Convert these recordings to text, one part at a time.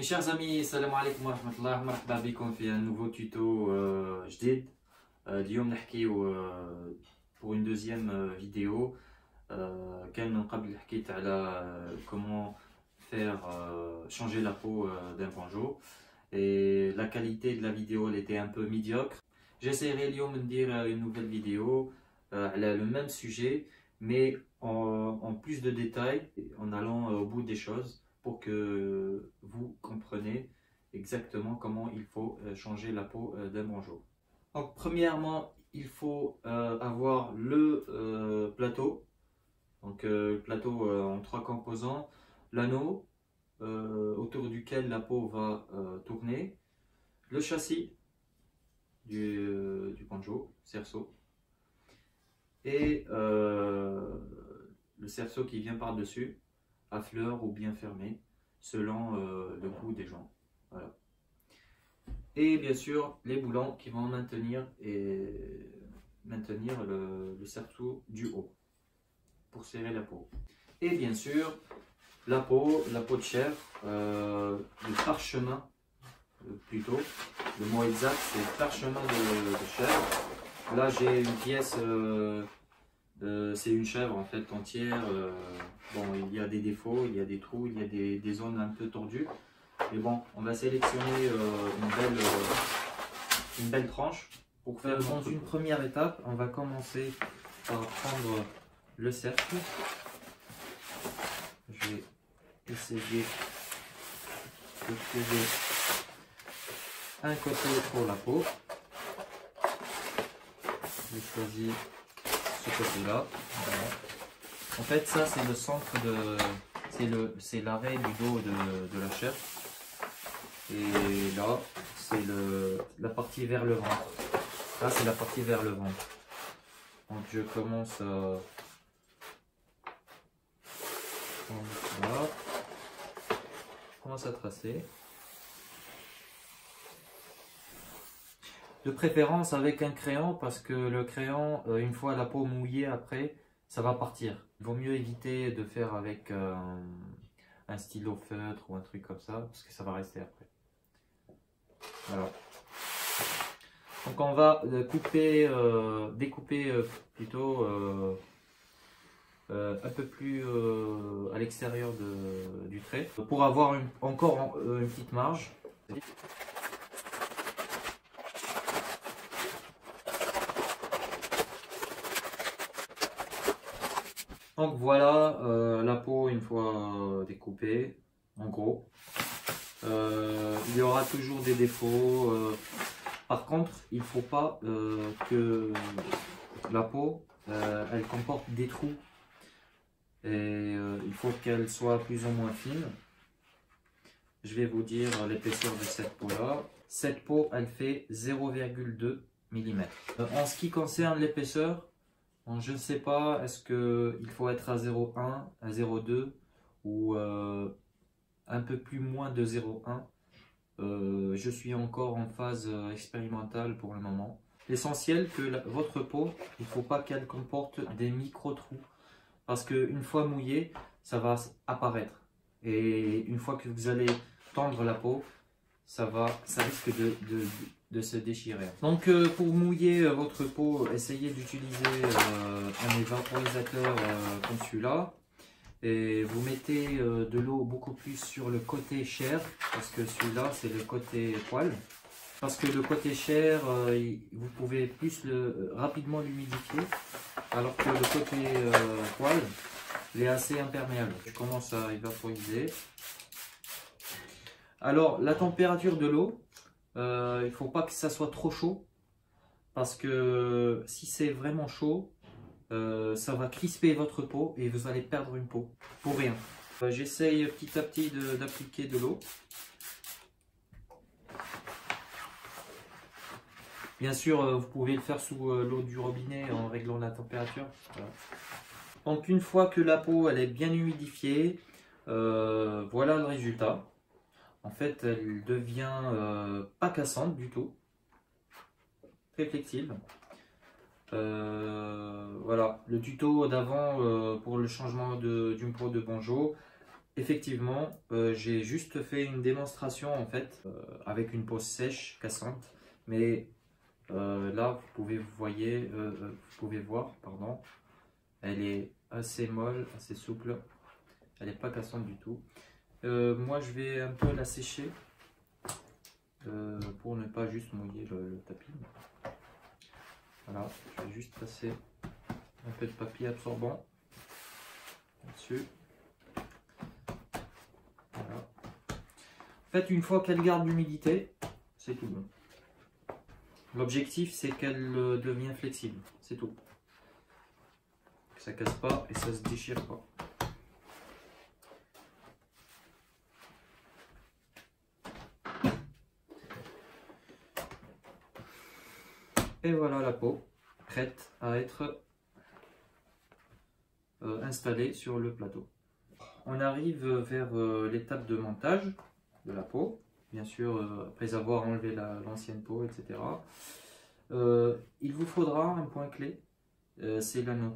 chers amis, salam alaikum wa rahmatullah, marhaba bikum في un nouveau tuto جديد. اليوم نحكيو pour une deuxième vidéo. كان من قبل حكيت على comment faire changer la peau d'un banjo et la qualité de la vidéo elle était un peu médiocre. J'essaierai اليوم ندير une nouvelle vidéo على le même sujet mais en plus de détails, en allant au bout des choses pour que vous compreniez exactement comment il faut changer la peau d'un banjo. Donc premièrement, il faut avoir le plateau, donc plateau en 3 composants, l'anneau autour duquel la peau va tourner, le châssis du banjo, cerceau, et le cerceau qui vient par-dessus, à fleurs ou bien fermé, selon le goût des gens. Voilà. Et bien sûr, les boulons qui vont maintenir le cerceau du haut, pour serrer la peau. Et bien sûr, la peau de chèvre, le parchemin, plutôt, le mot exact c'est parchemin de chèvre. Là j'ai une pièce, c'est une chèvre en fait entière. Bon, il y a des défauts, il y a des trous, il y a des zones un peu tordues. Mais bon, on va sélectionner une belle tranche pour faire. Dans une première étape, on va commencer par prendre le cercle. Je vais essayer de trouver un côté pour la peau. Je choisis ce côté-là. Voilà. En fait, ça c'est le centre de, c'est l'arrêt du dos de la chèvre. Et là, c'est la partie vers le ventre. Là, c'est la partie vers le ventre. Donc, je commence à voilà. Je commence à tracer. De préférence avec un crayon parce que le crayon, une fois la peau mouillée après, ça va partir. Il vaut mieux éviter de faire avec un stylo feutre ou un truc comme ça parce que ça va rester après. Voilà. Donc on va découper plutôt un peu plus à l'extérieur du trait pour avoir encore une petite marge. Donc voilà la peau une fois découpée, en gros. Il y aura toujours des défauts. Par contre, il ne faut pas que la peau elle comporte des trous. Et il faut qu'elle soit plus ou moins fine. Je vais vous dire l'épaisseur de cette peau-là. Cette peau, elle fait 0,2 mm. En ce qui concerne l'épaisseur, je ne sais pas, est-ce qu'il faut être à 0,1, à 0,2 ou un peu plus moins de 0,1. Je suis encore en phase expérimentale pour le moment. L'essentiel que votre peau, il ne faut pas qu'elle comporte des micro-trous. Parce qu'une fois mouillée, ça va apparaître. Et une fois que vous allez tendre la peau, ça risque de se déchirer. Donc pour mouiller votre peau, essayez d'utiliser un évaporisateur comme celui-là. Et vous mettez de l'eau beaucoup plus sur le côté chair, parce que celui-là c'est le côté poil. Parce que le côté chair, vous pouvez plus rapidement l'humidifier, alors que le côté poil, il est assez imperméable. Je commence à évaporiser. Alors la température de l'eau, il ne faut pas que ça soit trop chaud, parce que si c'est vraiment chaud, ça va crisper votre peau et vous allez perdre une peau pour rien. J'essaye petit à petit d'appliquer de l'eau. Bien sûr, vous pouvez le faire sous l'eau du robinet en réglant la température. Voilà. Donc une fois que la peau elle est bien humidifiée, voilà le résultat. En fait, elle devient pas cassante du tout, très flexible. Voilà, le tuto d'avant pour le changement d'une peau de banjo. effectivement, j'ai juste fait une démonstration en fait avec une peau sèche, cassante. Mais là, vous pouvez voir, pardon, elle est assez molle, assez souple. Elle n'est pas cassante du tout. Moi, je vais un peu la sécher pour ne pas juste mouiller le tapis. Voilà, je vais juste passer un peu de papier absorbant dessus. Voilà. En fait, une fois qu'elle garde l'humidité, c'est tout bon. L'objectif, c'est qu'elle devient flexible, c'est tout. Que ça casse pas et ça se déchire pas. Et voilà la peau, prête à être installée sur le plateau. On arrive vers l'étape de montage de la peau, bien sûr après avoir enlevé l'ancienne peau, etc. Il vous faudra un point clé, c'est l'anneau.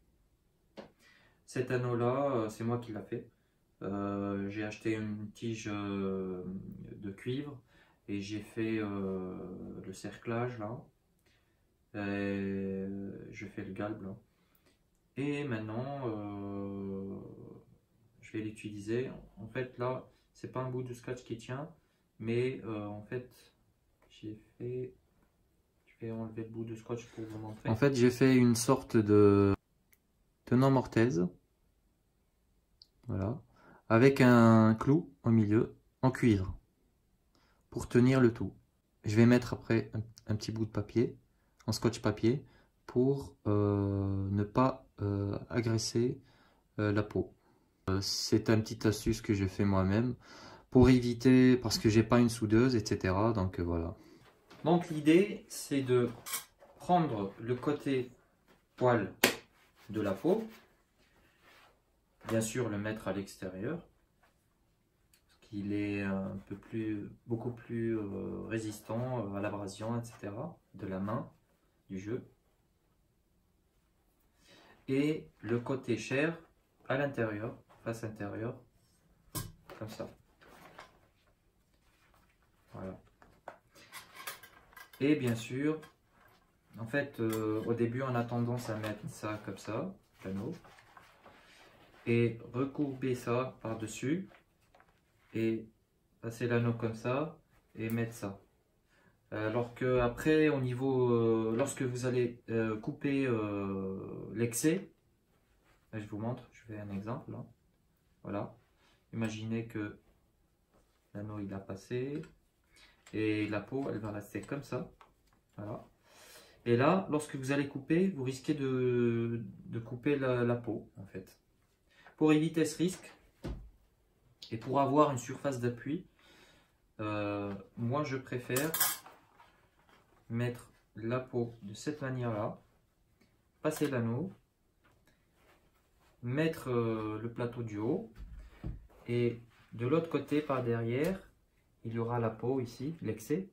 Cet anneau-là, c'est moi qui l'ai fait. J'ai acheté une tige de cuivre et j'ai fait le cerclage là. Je fais le galbe là. Et maintenant, je vais l'utiliser. En fait, là, c'est pas un bout de scotch qui tient, mais en fait, j'ai fait. Je vais enlever le bout de scotch pour vous montrer. En fait, j'ai fait une sorte de tenant mortaise, voilà, avec un clou au milieu en cuivre pour tenir le tout. Je vais mettre après un petit bout de papier en scotch papier pour ne pas agresser la peau. C'est une petite astuce que j'ai fait moi-même pour éviter, parce que j'ai pas une soudeuse, etc. Donc voilà. Donc l'idée, c'est de prendre le côté poil de la peau, bien sûr le mettre à l'extérieur, parce qu'il est beaucoup plus résistant à l'abrasion, etc. de la main, du jeu. Et le côté chair à l'intérieur, face intérieure, comme ça. Voilà. Et bien sûr, en fait, au début, on a tendance à mettre ça comme ça, l'anneau, et recourber ça par-dessus, et passer l'anneau comme ça, et mettre ça. Alors que après, au niveau, lorsque vous allez couper l'excès, je vous montre, je fais un exemple là. Voilà. Imaginez que l'anneau il a passé et la peau elle va rester comme ça. Voilà. Et là, lorsque vous allez couper, vous risquez de couper la peau en fait. Pour éviter ce risque et pour avoir une surface d'appui, moi je préfère mettre la peau de cette manière-là, passer l'anneau, mettre le plateau du haut et de l'autre côté par derrière, il y aura la peau ici, l'excès.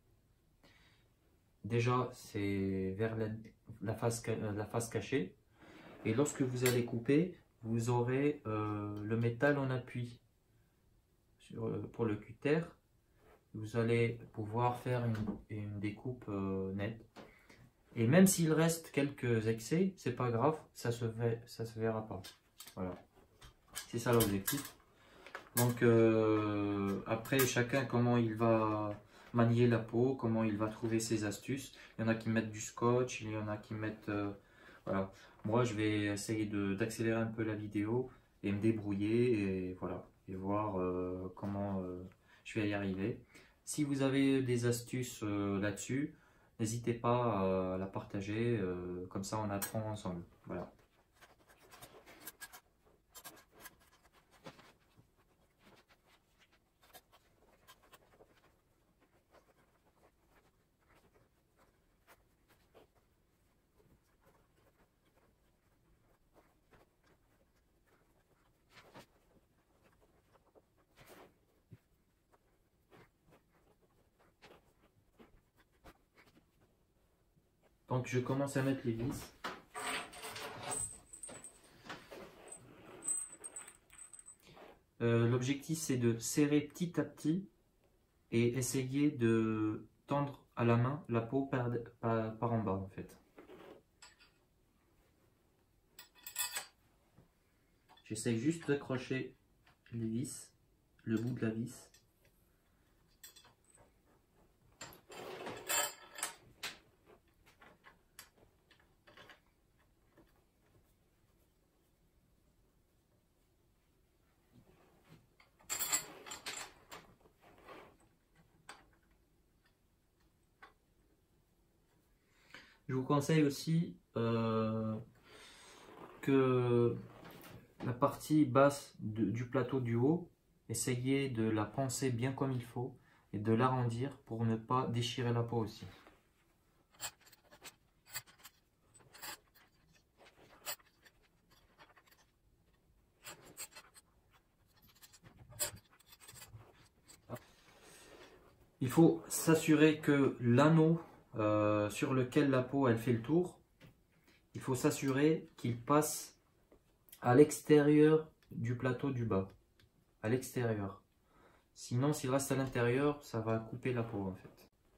Déjà, c'est vers la face cachée. Et lorsque vous allez couper, vous aurez le métal en appui pour le cutter. Vous allez pouvoir faire une découpe nette. Et même s'il reste quelques excès, c'est pas grave, ça se verra pas. Voilà, c'est ça l'objectif. Donc après, chacun comment il va manier la peau, comment il va trouver ses astuces. Il y en a qui mettent du scotch, il y en a qui mettent... voilà. Moi, je vais essayer d'accélérer un peu la vidéo et me débrouiller et voilà. Et voir comment je vais y arriver. Si vous avez des astuces là-dessus, n'hésitez pas à la partager. Comme ça, on apprend ensemble. Voilà. Donc je commence à mettre les vis. L'objectif c'est de serrer petit à petit et essayer de tendre à la main la peau par en bas en fait. J'essaie juste d'accrocher les vis, le bout de la vis. Je vous conseille aussi que la partie basse du plateau du haut, essayez de la poncer bien comme il faut et de l'arrondir pour ne pas déchirer la peau aussi. Il faut s'assurer que l'anneau sur lequel la peau elle fait le tour, il faut s'assurer qu'il passe à l'extérieur du plateau du bas, à l'extérieur. Sinon, s'il reste à l'intérieur, ça va couper la peau en fait.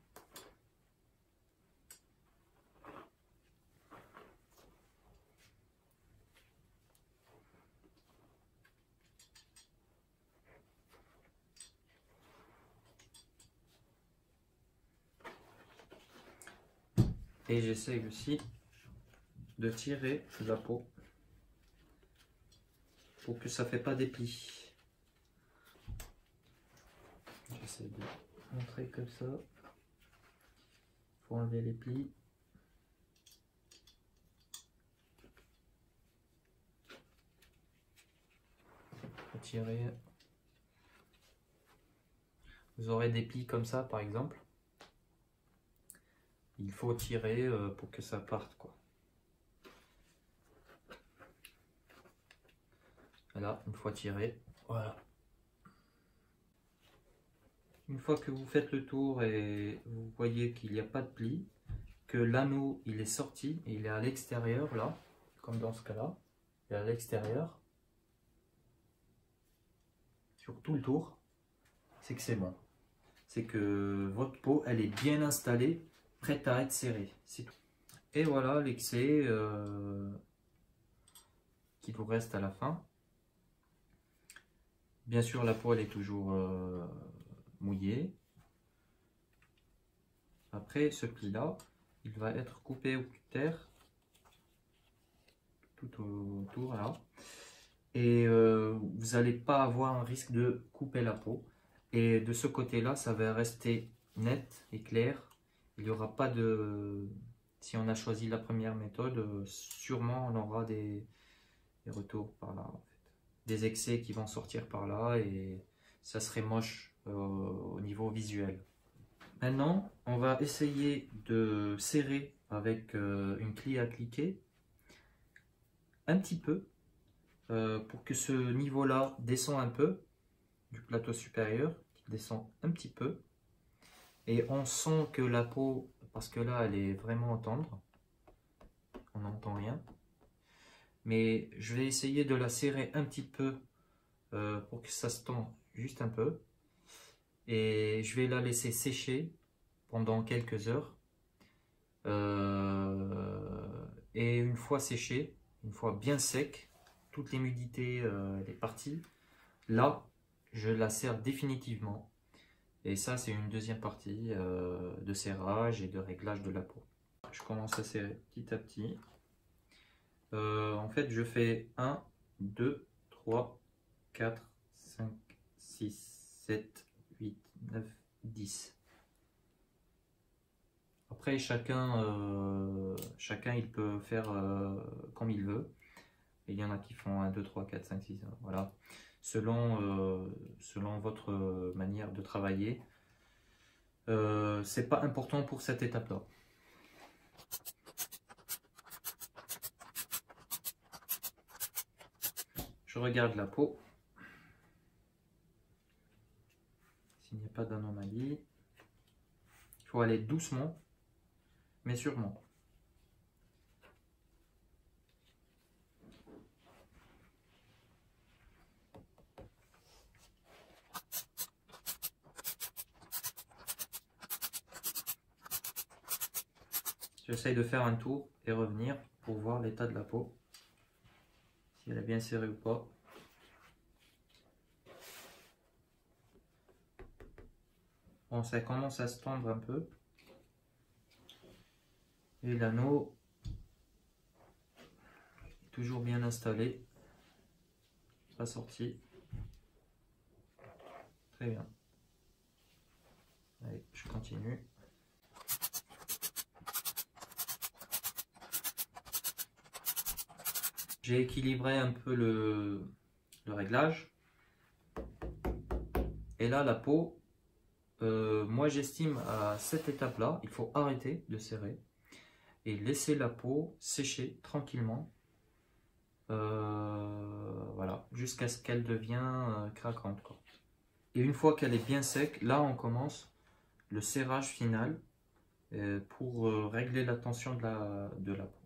Et j'essaie aussi de tirer la peau pour que ça ne fait pas des plis. J'essaie de montrer comme ça. Il faut enlever les plis. Faut tirer. Vous aurez des plis comme ça par exemple. Il faut tirer pour que ça parte quoi. Voilà, une fois tiré, voilà. Une fois que vous faites le tour et vous voyez qu'il n'y a pas de pli, que l'anneau il est sorti et il est à l'extérieur là, comme dans ce cas-là, il est à l'extérieur, sur tout le tour, c'est que c'est bon. C'est que votre peau elle est bien installée, prête à être serrée, c'est tout. Et voilà l'excès qu'il vous reste à la fin. Bien sûr la peau elle est toujours mouillée. Après ce pli là, il va être coupé au cutter tout autour là. Et vous n'allez pas avoir un risque de couper la peau. Et de ce côté là, ça va rester net et clair. Il n'y aura pas de... Si on a choisi la première méthode, sûrement on aura des retours par là, en fait. Des excès qui vont sortir par là et ça serait moche au niveau visuel. Maintenant, on va essayer de serrer avec une clé à cliquer un petit peu pour que ce niveau-là descend un peu du plateau supérieur, qu'il descend un petit peu. Et on sent que la peau, parce que là elle est vraiment tendre, on n'entend rien. Mais je vais essayer de la serrer un petit peu pour que ça se tende juste un peu. Et je vais la laisser sécher pendant quelques heures. Et une fois séchée, une fois bien sec, toute l'humidité est partie. Là, je la serre définitivement. Et ça, c'est une deuxième partie de serrage et de réglage de la peau. Je commence à serrer petit à petit. En fait, je fais 1, 2, 3, 4, 5, 6, 7, 8, 9, 10. Après, chacun il peut faire comme il veut. Et il y en a qui font 1, 2, 3, 4, 5, 6, voilà. Selon votre manière de travailler. C'est pas important pour cette étape-là. Je regarde la peau. S'il n'y a pas d'anomalie. Il faut aller doucement, mais sûrement. J'essaye de faire un tour et revenir pour voir l'état de la peau, si elle est bien serrée ou pas. Bon, ça commence à se tendre un peu. Et l'anneau est toujours bien installé. Pas sorti. Très bien. Allez, je continue. J'ai équilibré un peu le réglage. Et là, la peau, moi j'estime à cette étape-là, il faut arrêter de serrer et laisser la peau sécher tranquillement. Voilà, jusqu'à ce qu'elle devienne craquante, quoi. Et une fois qu'elle est bien sec, là on commence le serrage final pour régler la tension de la peau.